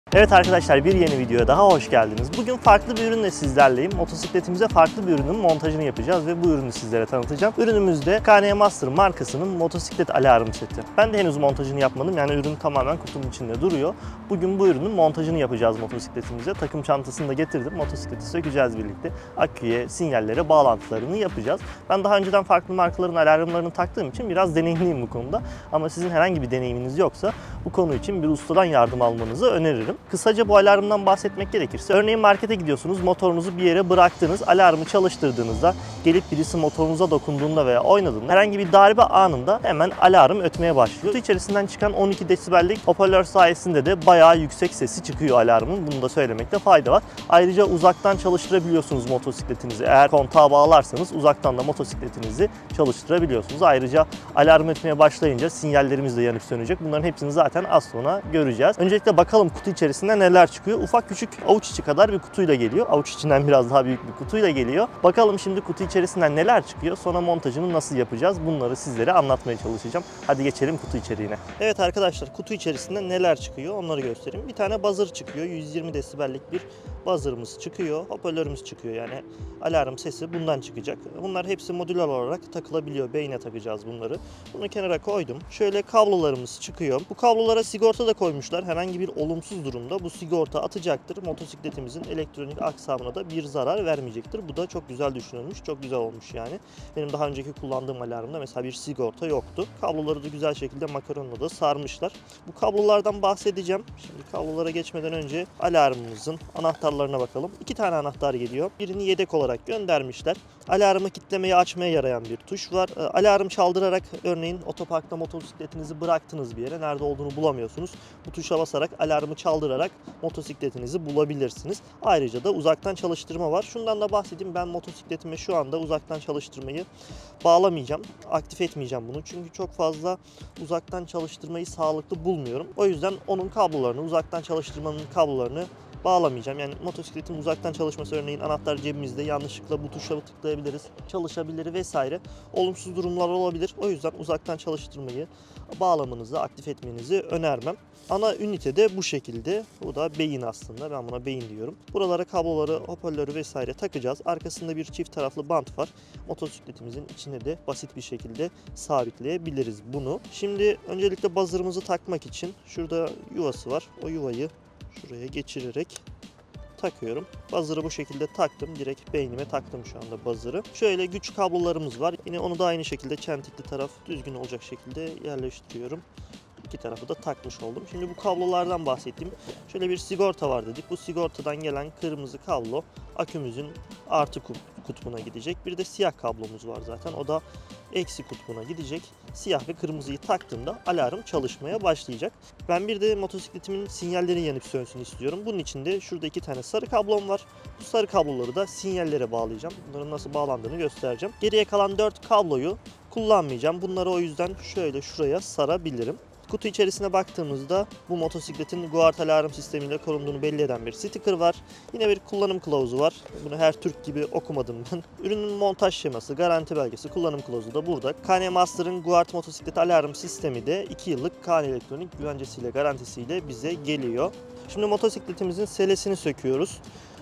Evet arkadaşlar, bir yeni videoya daha hoş geldiniz. Bugün farklı bir ürünle sizlerleyim. Motosikletimize farklı bir ürünün montajını yapacağız ve bu ürünü sizlere tanıtacağım. Ürünümüzde KN Master markasının motosiklet alarm seti. Ben de henüz montajını yapmadım, yani ürün tamamen kutunun içinde duruyor. Bugün bu ürünün montajını yapacağız motosikletimize. Takım çantasını da getirdim, motosikleti sökeceğiz birlikte. Aküye, sinyallere bağlantılarını yapacağız. Ben daha önceden farklı markaların alarmlarını taktığım için biraz deneyimliyim bu konuda. Ama sizin herhangi bir deneyiminiz yoksa bu konu için bir ustadan yardım almanızı öneririm. Kısaca bu alarmdan bahsetmek gerekirse, örneğin markete gidiyorsunuz, motorunuzu bir yere bıraktınız, alarmı çalıştırdığınızda, gelip birisi motorunuza dokunduğunda veya oynadığında herhangi bir darbe anında hemen alarm ötmeye başlıyor. Kutu içerisinden çıkan 12 desibellik hoparlör sayesinde de bayağı yüksek sesi çıkıyor alarmın. Bunu da söylemekte fayda var. Ayrıca uzaktan çalıştırabiliyorsunuz motosikletinizi. Eğer kontağa bağlarsanız uzaktan da motosikletinizi çalıştırabiliyorsunuz. Ayrıca alarm ötmeye başlayınca sinyallerimiz de yanıp sönecek. Bunların hepsini zaten az sonra göreceğiz. Öncelikle bakalım kutu içerisinde neler çıkıyor. Ufak küçük avuç içi kadar bir kutuyla geliyor. Avuç içinden biraz daha büyük bir kutuyla geliyor. Bakalım şimdi kutu içerisinden neler çıkıyor, sonra montajını nasıl yapacağız, bunları sizlere anlatmaya çalışacağım. Hadi geçelim kutu içeriğine. Evet arkadaşlar, kutu içerisinde neler çıkıyor onları göstereyim. Bir tane buzzer çıkıyor. 120 desibellik bir buzzer'ımız çıkıyor. Hoparlörümüz çıkıyor, yani alarm sesi bundan çıkacak. Bunlar hepsi modüler olarak takılabiliyor. Beyne takacağız bunları. Bunu kenara koydum. Şöyle kablolarımız çıkıyor. Bu kablolara sigorta da koymuşlar. Herhangi bir olumsuz durumda bu sigorta atacaktır. Motosikletimizin elektronik aksamına da bir zarar vermeyecektir. Bu da çok güzel düşünülmüş. Çok güzel olmuş yani. Benim daha önceki kullandığım alarmda mesela bir sigorta yoktu. Kabloları da güzel şekilde makaronla da sarmışlar. Bu kablolardan bahsedeceğim. Şimdi kablolara geçmeden önce alarmımızın anahtarlarına bakalım. 2 tane anahtar geliyor. Birini yedek olarak göndermişler. Alarmı kitlemeye, açmaya yarayan bir tuş var. Alarm çaldırarak, örneğin otoparkta motosikletinizi bıraktınız bir yere, nerede olduğunu bulamıyorsunuz. Bu tuşa basarak, alarmı çaldırarak motosikletinizi bulabilirsiniz. Ayrıca da uzaktan çalıştırma var. Şundan da bahsedeyim. Ben motosikletime şu anda uzaktan çalıştırmayı bağlamayacağım. Aktif etmeyeceğim bunu. Çünkü çok fazla uzaktan çalıştırmayı sağlıklı bulmuyorum. O yüzden onun kablolarını, uzaktan çalıştırmanın kablolarını bağlamayacağım. Yani motosikletin uzaktan çalışması, örneğin anahtar cebimizde, yanlışlıkla bu tuşa tıklayabiliriz, çalışabilir vesaire. Olumsuz durumlar olabilir. O yüzden uzaktan çalıştırmayı bağlamanızı, aktif etmenizi önermem. Ana ünite de bu şekilde. Bu da beyin aslında. Ben buna beyin diyorum. Buralara kabloları, hoparlörü vesaire takacağız. Arkasında bir çift taraflı bant var. Motosikletimizin içine de basit bir şekilde sabitleyebiliriz bunu. Şimdi öncelikle buzzer'ımızı takmak için şurada yuvası var. O yuvayı şuraya geçirerek takıyorum. Buzzer'ı bu şekilde taktım. Direkt beynime taktım şu anda buzzer'ı. Şöyle güç kablolarımız var. Yine onu da aynı şekilde çentikli taraf düzgün olacak şekilde yerleştiriyorum. İki tarafı da takmış oldum. Şimdi bu kablolardan bahsettim. Şöyle bir sigorta var dedik. Bu sigortadan gelen kırmızı kablo akümüzün artı kutbuna gidecek. Bir de siyah kablomuz var zaten. O da eksi kutbuna gidecek. Siyah ve kırmızıyı taktığımda alarm çalışmaya başlayacak. Ben bir de motosikletimin sinyalleri yanıp sönsün istiyorum. Bunun için de şurada 2 tane sarı kablom var. Bu sarı kabloları da sinyallere bağlayacağım. Bunların nasıl bağlandığını göstereceğim. Geriye kalan 4 kabloyu kullanmayacağım. Bunları o yüzden şöyle şuraya sarabilirim. Kutu içerisine baktığımızda bu motosikletin Guard alarm sistemiyle korunduğunu belli eden bir sticker var. Yine bir kullanım kılavuzu var. Bunu her Türk gibi okumadım ben. Ürünün montaj şeması, garanti belgesi, kullanım kılavuzu da burada. KN Master'ın Guard motosiklet alarm sistemi de 2 yıllık KN elektronik güvencesiyle, garantisiyle bize geliyor. Şimdi motosikletimizin selesini söküyoruz.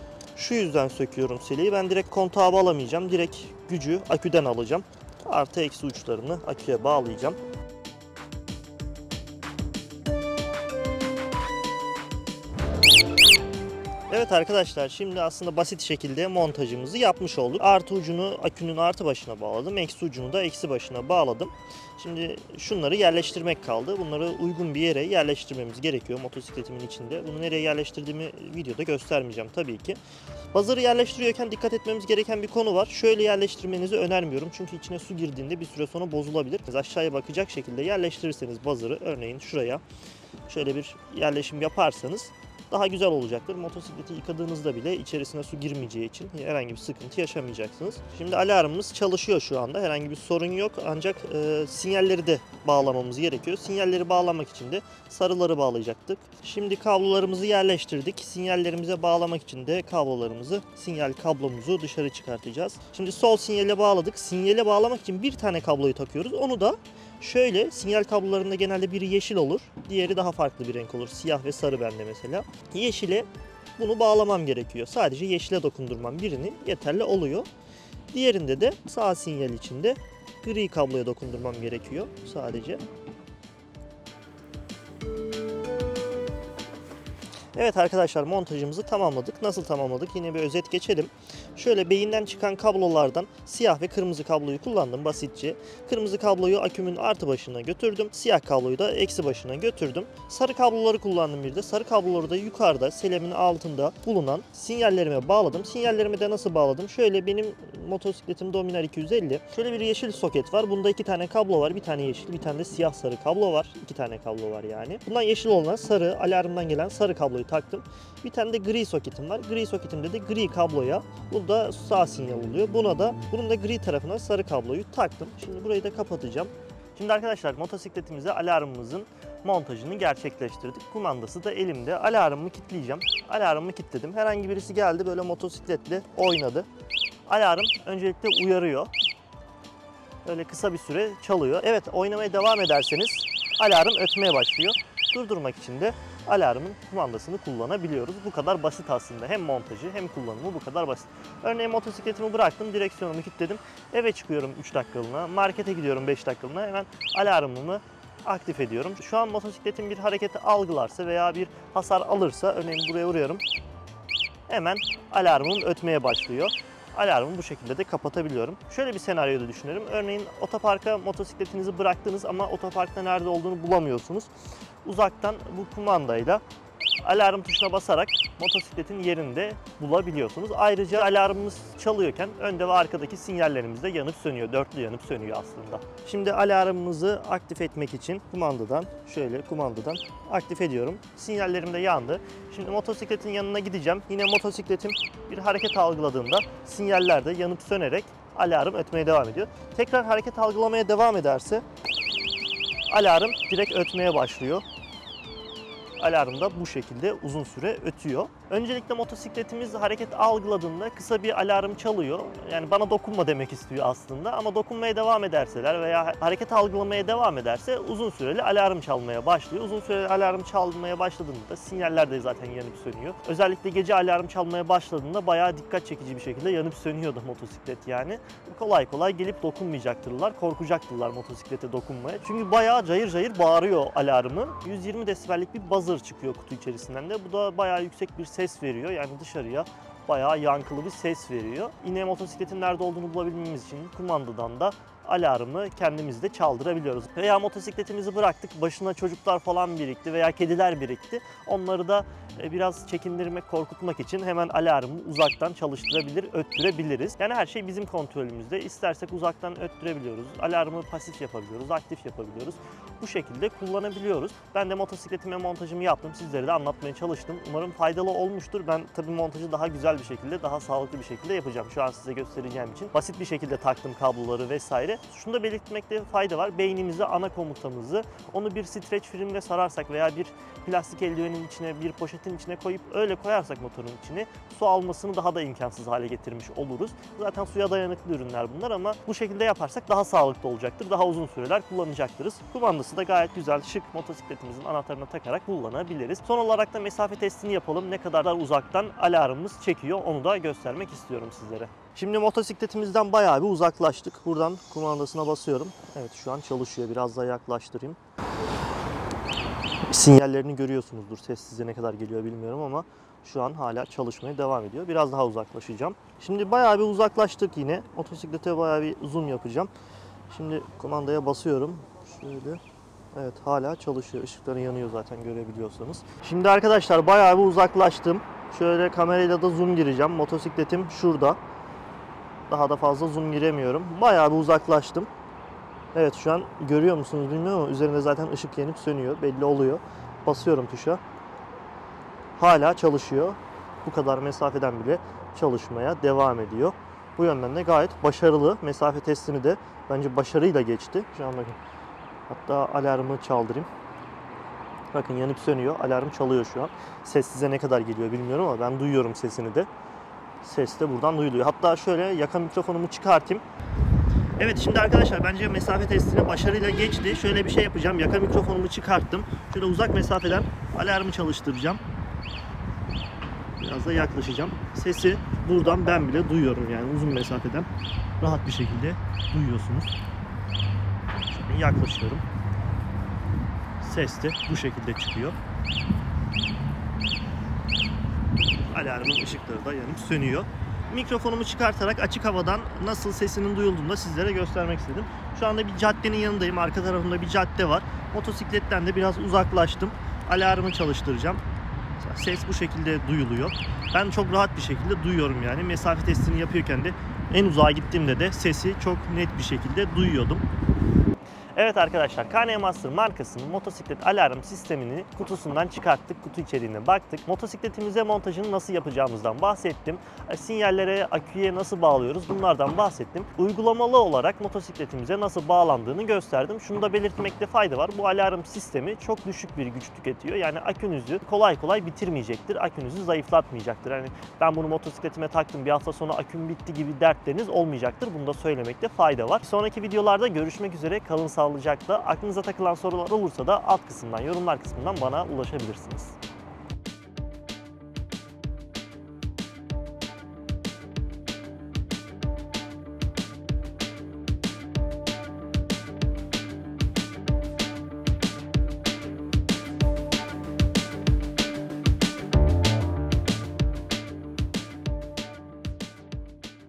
Şu yüzden söküyorum seleyi. Ben direkt kontağa bağlamayacağım. Direkt gücü aküden alacağım. Artı eksi uçlarını aküye bağlayacağım. Evet arkadaşlar, şimdi aslında basit şekilde montajımızı yapmış olduk. Artı ucunu akünün artı başına bağladım. Eksi ucunu da eksi başına bağladım. Şimdi şunları yerleştirmek kaldı. Bunları uygun bir yere yerleştirmemiz gerekiyor motosikletimin içinde. Bunu nereye yerleştirdiğimi videoda göstermeyeceğim tabii ki. Buzzer'ı yerleştiriyorken dikkat etmemiz gereken bir konu var. Şöyle yerleştirmenizi önermiyorum. Çünkü içine su girdiğinde bir süre sonra bozulabilir. Aşağıya bakacak şekilde yerleştirirseniz buzzer'ı, örneğin şuraya şöyle bir yerleşim yaparsanız daha güzel olacaktır. Motosikleti yıkadığınızda bile içerisine su girmeyeceği için herhangi bir sıkıntı yaşamayacaksınız. Şimdi alarmımız çalışıyor şu anda. Herhangi bir sorun yok. Ancak sinyalleri de bağlamamız gerekiyor. Sinyalleri bağlamak için de sarıları bağlayacaktık. Şimdi kablolarımızı yerleştirdik. Sinyallerimize bağlamak için de sinyal kablomuzu dışarı çıkartacağız. Şimdi sol sinyale bağladık. Sinyale bağlamak için bir tane kabloyu takıyoruz. Onu da Şöyle sinyal kablolarında genelde biri yeşil olur, diğeri daha farklı bir renk olur. Siyah ve sarı bende mesela. Yeşile bunu bağlamam gerekiyor. Sadece yeşile dokundurmam birini yeterli oluyor. Diğerinde de sağ sinyal içinde gri kabloya dokundurmam gerekiyor sadece. Evet arkadaşlar, montajımızı tamamladık. Nasıl tamamladık? Yine bir özet geçelim. Şöyle beyinden çıkan kablolardan siyah ve kırmızı kabloyu kullandım basitçe. Kırmızı kabloyu akümün artı başına götürdüm. Siyah kabloyu da eksi başına götürdüm. Sarı kabloları kullandım bir de. Sarı kabloları da yukarıda selemin altında bulunan sinyallerime bağladım. Sinyallerimi de nasıl bağladım? Şöyle benim motosikletim Dominar 250. Şöyle bir yeşil soket var. Bunda 2 tane kablo var. Bir tane yeşil, bir tane de siyah sarı kablo var. 2 tane kablo var yani. Bundan yeşil olan sarı, alarmdan gelen sarı kabloyu taktım. Bir tane de gri soketim var. Gri soketimde de gri kabloya, bu da sağ sinyal oluyor. Bunun da gri tarafına sarı kabloyu taktım. Şimdi burayı da kapatacağım. Şimdi arkadaşlar, motosikletimize alarmımızın montajını gerçekleştirdik. Kumandası da elimde. Alarmımı kilitleyeceğim. Alarmımı kilitledim. Herhangi birisi geldi böyle motosikletle oynadı. Alarm öncelikle uyarıyor. Öyle kısa bir süre çalıyor. Evet, oynamaya devam ederseniz alarm ötmeye başlıyor. Durdurmak için de alarmın kumandasını kullanabiliyoruz. Bu kadar basit aslında. Hem montajı hem kullanımı bu kadar basit. Örneğin motosikletimi bıraktım, direksiyonumu kilitledim. Eve çıkıyorum 3 dakikalığına, markete gidiyorum 5 dakikalığına, hemen alarmımı aktif ediyorum. Şu an motosikletin bir hareketi algılarsa veya bir hasar alırsa, örneğin buraya vuruyorum, hemen alarmım ötmeye başlıyor. Alarmı bu şekilde de kapatabiliyorum. Şöyle bir senaryoda düşünelim. Örneğin otoparka motosikletinizi bıraktınız ama otoparkta nerede olduğunu bulamıyorsunuz. Uzaktan bu kumandayla alarm tuşuna basarak motosikletin yerinde bulabiliyorsunuz. Ayrıca alarmımız çalıyorken önde ve arkadaki sinyallerimiz de yanıp sönüyor. Dörtlü yanıp sönüyor aslında. Şimdi alarmımızı aktif etmek için kumandadan aktif ediyorum. Sinyallerim de yandı. Şimdi motosikletin yanına gideceğim. Yine motosikletim bir hareket algıladığında sinyaller de yanıp sönerek alarm ötmeye devam ediyor. Tekrar hareket algılamaya devam ederse alarm direkt ötmeye başlıyor. Alarm da bu şekilde uzun süre ötüyor. Öncelikle motosikletimiz hareket algıladığında kısa bir alarm çalıyor. Yani bana dokunma demek istiyor aslında, ama dokunmaya devam ederseler veya hareket algılamaya devam ederse uzun süreli alarm çalmaya başlıyor. Uzun süreli alarm çalmaya başladığında sinyaller de zaten yanıp sönüyor. Özellikle gece alarm çalmaya başladığında bayağı dikkat çekici bir şekilde yanıp sönüyordu motosiklet yani. Kolay kolay gelip dokunmayacaktırlar, korkacaktırlar motosiklete dokunmaya. Çünkü bayağı cayır cayır bağırıyor alarmı. 120 desibellik bir buzzer çıkıyor kutu içerisinden de. Bu da bayağı yüksek bir ses veriyor. Yani dışarıya bayağı yankılı bir ses veriyor. Yine motosikletin nerede olduğunu bulabilmemiz için kumandadan da alarmı kendimiz de çaldırabiliyoruz. Veya motosikletimizi bıraktık, başına çocuklar falan birikti veya kediler birikti. Onları da biraz çekindirmek, korkutmak için hemen alarmı uzaktan çalıştırabilir, öttürebiliriz. Yani her şey bizim kontrolümüzde. İstersek uzaktan öttürebiliyoruz. Alarmı pasif yapabiliyoruz, aktif yapabiliyoruz. Bu şekilde kullanabiliyoruz. Ben de motosikletime montajımı yaptım. Sizlere de anlatmaya çalıştım. Umarım faydalı olmuştur. Ben tabii montajı daha güzel bir şekilde, daha sağlıklı bir şekilde yapacağım. Şu an size göstereceğim için. Basit bir şekilde taktım kabloları vesaire. Şunu da belirtmekte fayda var. Beynimize ana komutamızı, onu bir streç filmle sararsak veya bir plastik eldivenin içine, bir poşetin içine koyup öyle koyarsak motorun içine, su almasını daha da imkansız hale getirmiş oluruz. Zaten suya dayanıklı ürünler bunlar, ama bu şekilde yaparsak daha sağlıklı olacaktır. Daha uzun süreler kullanacaktırız. Kumandası da gayet güzel, şık, motosikletimizin anahtarına takarak kullanabiliriz. Son olarak da mesafe testini yapalım. Ne kadar da uzaktan alarmımız çekiyor, onu da göstermek istiyorum sizlere. Şimdi motosikletimizden bayağı bir uzaklaştık. Buradan kumandasına basıyorum. Evet, şu an çalışıyor. Biraz daha yaklaştırayım. Sinyallerini görüyorsunuzdur. Ses size ne kadar geliyor bilmiyorum, ama şu an hala çalışmaya devam ediyor. Biraz daha uzaklaşacağım. Şimdi bayağı bir uzaklaştık yine. Motosiklete bayağı bir zoom yapacağım. Şimdi kumandaya basıyorum. Şöyle. Evet, hala çalışıyor. Işıkları yanıyor zaten, görebiliyorsanız. Şimdi arkadaşlar bayağı bir uzaklaştım. Şöyle kamerayla da zoom gireceğim. Motosikletim şurada. Daha da fazla zoom giremiyorum. Bayağı bir uzaklaştım. Evet, şu an görüyor musunuz bilmiyorum ama üzerinde zaten ışık yanıp sönüyor. Belli oluyor. Basıyorum tuşa. Hala çalışıyor. Bu kadar mesafeden bile çalışmaya devam ediyor. Bu yönden de gayet başarılı. Mesafe testini de bence başarıyla geçti. Şu an bakın. Hatta alarmı çaldırayım. Bakın yanıp sönüyor. Alarm çalıyor şu an. Ses size ne kadar geliyor bilmiyorum ama ben duyuyorum sesini de. Ses de buradan duyuluyor. Hatta şöyle yaka mikrofonumu çıkartayım. Evet, şimdi arkadaşlar bence mesafe testini başarıyla geçti. Şöyle bir şey yapacağım. Yaka mikrofonumu çıkarttım. Şöyle uzak mesafeden alarmı çalıştıracağım. Biraz da yaklaşacağım. Sesi buradan ben bile duyuyorum, yani uzun mesafeden rahat bir şekilde duyuyorsunuz. Şimdi yaklaşıyorum. Ses de bu şekilde çıkıyor. Alarmın ışıkları da yanıp sönüyor. Mikrofonumu çıkartarak açık havadan nasıl sesinin duyulduğunu da sizlere göstermek istedim. Şu anda bir caddenin yanındayım. Arka tarafımda bir cadde var. Motosikletten de biraz uzaklaştım. Alarmı çalıştıracağım. Ses bu şekilde duyuluyor. Ben çok rahat bir şekilde duyuyorum yani. Mesafe testini yapıyorken de en uzağa gittiğimde de sesi çok net bir şekilde duyuyordum. Evet arkadaşlar, KN-Master markasının motosiklet alarm sistemini kutusundan çıkarttık, kutu içeriğine baktık. Motosikletimize montajını nasıl yapacağımızdan bahsettim. Sinyallere, aküye nasıl bağlıyoruz bunlardan bahsettim. Uygulamalı olarak motosikletimize nasıl bağlandığını gösterdim. Şunu da belirtmekte fayda var. Bu alarm sistemi çok düşük bir güç tüketiyor. Yani akünüzü kolay kolay bitirmeyecektir. Akünüzü zayıflatmayacaktır. Yani ben bunu motosikletime taktım, bir hafta sonra aküm bitti gibi dertleriniz olmayacaktır. Bunu da söylemekte fayda var. Sonraki videolarda görüşmek üzere. Kalın sağlıcakla. Aklınıza takılan sorular olursa da alt kısımdan, yorumlar kısmından bana ulaşabilirsiniz.